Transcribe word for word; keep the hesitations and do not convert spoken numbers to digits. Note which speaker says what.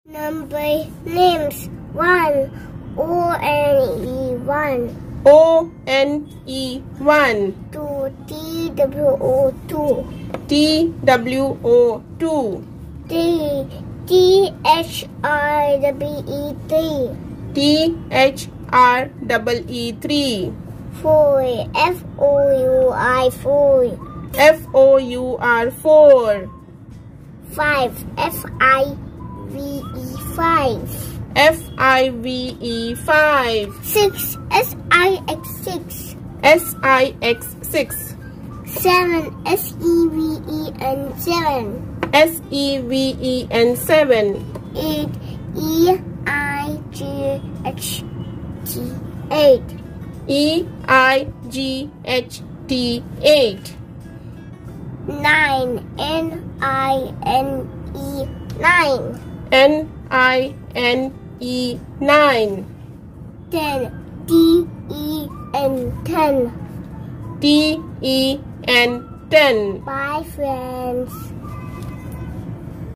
Speaker 1: Number names one O N E one.
Speaker 2: O N E one.
Speaker 1: Two T W O two.
Speaker 2: T W O two.
Speaker 1: Three T H R W E three.
Speaker 2: T H R E E three.
Speaker 1: Four F O U I four.
Speaker 2: F O U R four.
Speaker 1: Five F I V E five.
Speaker 2: F I V E five.
Speaker 1: Six S I X six.
Speaker 2: S I X six.
Speaker 1: Seven S E V E N seven.
Speaker 2: S E V E N seven.
Speaker 1: Eight E I G H T eight.
Speaker 2: E I G H T eight.
Speaker 1: Nine N I N E nine.
Speaker 2: N I N E nine.
Speaker 1: Ten T E N ten.
Speaker 2: T E N ten.
Speaker 1: Bye friends.